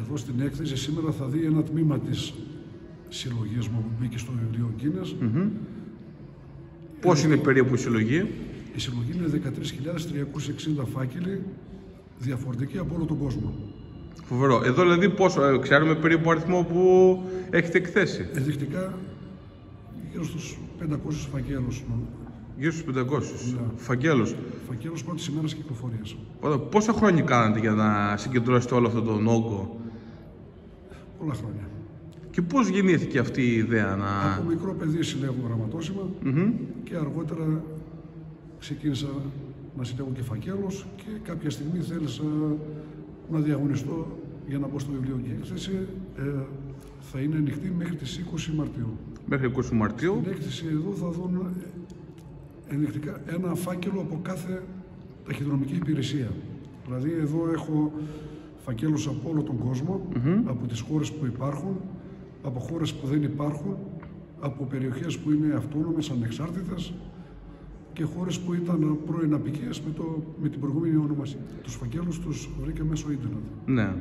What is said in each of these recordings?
εδώ στην έκθεση σήμερα θα δει ένα τμήμα της συλλογής μου που μπήκε στο βιβλίο Guinness. Πώς είναι περίπου η συλλογή? Η συλλογή είναι 13.360 φάκελοι διαφορετικοί από όλο τον κόσμο. Φοβερό. Εδώ δηλαδή πόσο, ξέρουμε περίπου αριθμό που έχετε εκθέσει? Ενδεικτικά γύρω στους 500 φακέλους. Γύρω στους 500 φακέλους. Φακέλους πρώτης ημέρας κυκλοφορίας. Πόσα χρόνια κάνατε για να συγκεντρώσετε όλο αυτόν τον όγκο? Πολλά χρόνια. Και πώς γεννήθηκε αυτή η ιδέα να... Από μικρό παιδί συλλέγω γραμματόσημα και αργότερα ξεκίνησα να συλλέγω και φακέλους και κάποια στιγμή θέλησα να διαγωνιστώ για να μπω στο βιβλίο και η έκθεση θα είναι ανοιχτή μέχρι τις 20 Μαρτίου. Μέχρι 20 Μαρτίου. Στην έκθεση εδώ θα δουν ενδεικτικά ένα φάκελο από κάθε ταχυδρομική υπηρεσία. Δηλαδή εδώ έχω φακέλους από όλο τον κόσμο, από τις χώρες που υπάρχουν, από χώρες που δεν υπάρχουν, από περιοχές που είναι αυτόνομες, ανεξάρτητες και χώρες που ήταν πρώην απικίες με την προηγούμενη ονομασία. Τους φακέλους τους βρήκα μέσω ίντερνετ. Ναι.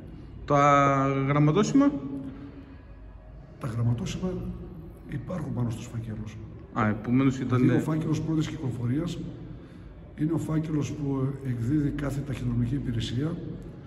Τα γραμματόσημα? Τα γραμματόσημα υπάρχουν πάνω στους φακέλους. Επομένως ήταν... Δηλαδή, ο φάκελος πρώτης κυκλοφορίας είναι ο φάκελος που εκδίδει κάθε ταχυδρομική υπηρεσία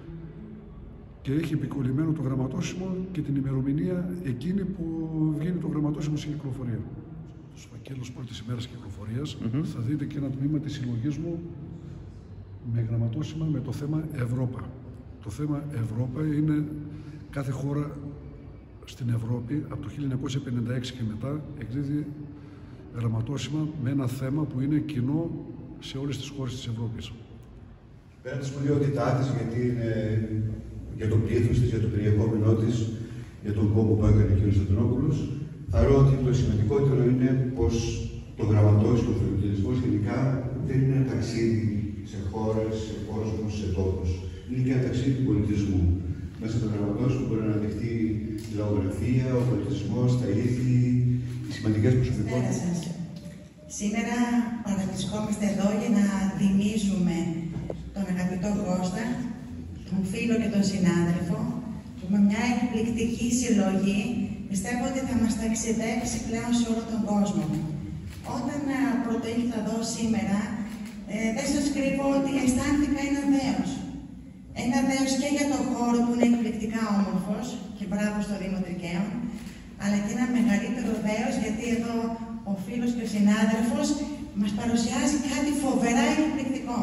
και έχει επικολλημένο το γραμματόσημο και την ημερομηνία εκείνη που βγαίνει το γραμματόσημο σε κυκλοφορία. Στους φακέλους πρώτης ημέρας κυκλοφορίας θα δείτε και ένα τμήμα της συλλογής μου με γραμματόσημα με το θέμα Ευρώπα. Το θέμα Ευρώπα είναι κάθε χώρα στην Ευρώπη από το 1956 και μετά εκδίδει γραμματόσημα με ένα θέμα που είναι κοινό σε όλες τις χώρες της Ευρώπης. Πέρα τη σπουδαιότητά της, γιατί είναι για το πλήθος της, για το περιεχόμενό της, για τον κόπο που έκανε ο κ. Στρατονόπουλος, θεωρώ ότι το σημαντικότερο είναι πως το γραμματόσημο, ο φιλοκυκλισμός γενικά δεν είναι ένα ταξίδι σε χώρες, σε κόσμους, σε τόπους. Είναι και ένα ταξίδι του πολιτισμού. Μέσα από το γραμματόσημο μπορεί να αναδειχθεί η λαογραφία, ο πολιτισμός, τα ήθη, οι σημαντικές προσωπικότητες. Σήμερα παραβρισκόμαστε εδώ για να τιμήσουμε τον αγαπητό Κώστα, τον φίλο και τον συνάδελφο, που με μια εκπληκτική συλλογή πιστεύω ότι θα μας ταξιδέψει πλέον σε όλο τον κόσμο. Όταν πρώτα ήρθα εδώ σήμερα, δεν σας κρύβω ότι αισθάνθηκα ένα δέος. Ένα δέος και για τον χώρο που είναι εκπληκτικά όμορφος και μπράβο στο Δήμο Τρικαίων, αλλά και ένα μεγαλύτερο δέος γιατί εδώ ο φίλος και ο συνάδελφος μας παρουσιάζει κάτι φοβερά εκπληκτικό.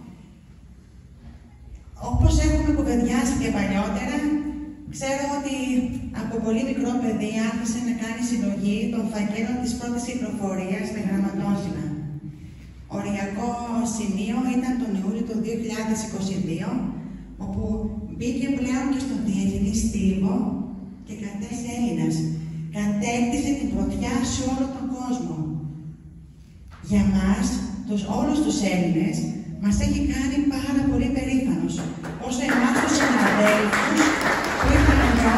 Όπως έχουμε κουβεντιάσει και παλιότερα, ξέρω ότι από πολύ μικρό παιδί άρχισε να κάνει συλλογή των φακέλων της πρώτης κυκλοφορίας με γραμματόσημα. Οριακό σημείο ήταν τον Ιούλιο του 2022, όπου μπήκε πλέον και στον διεθνή στίβο και κατέστη Έλληνας. Κατέκτησε την πρωτιά σε όλο τον κόσμο. Για μας, όλους τους Έλληνες, μας έχει κάνει πάρα πολύ περήφανος. Όσο εμάς τους συναδέλφους που ήρθαν εδώ,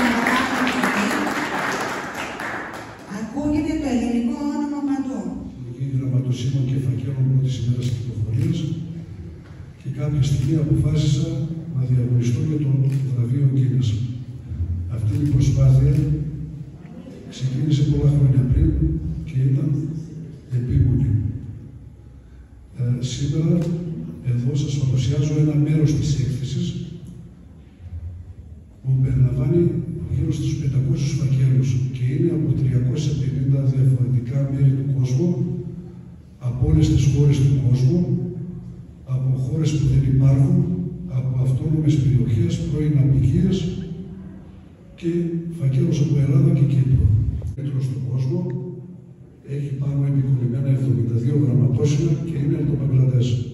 ακούγεται το ελληνικό όνομα παντού. Συλλογή γραμματοσύμων και φακέλων πρώτης ημέρας κυκλοφορίας και κάποια στιγμή αποφάσισα να διαγωνιστώ για το βραβείο Guinness. Αυτή η προσπάθεια ξεκίνησε πολλά χρόνια πριν και ήταν επίμονη. Σήμερα εδώ σας παρουσιάζω ένα μέρος της έκθεσης που περιλαμβάνει γύρω στους 500 φακέλους και είναι από 350 διαφορετικά μέρη του κόσμου, από όλες τις χώρες του κόσμου, από χώρες που δεν υπάρχουν, από αυτόνομες περιοχές, πρώην απικίες και φακέλους από Ελλάδα και Κύπρο. Στον κόσμο έχει πάνω επικολλημένα 72 γραμματόσημα και είναι από το Μπαγκλαντές.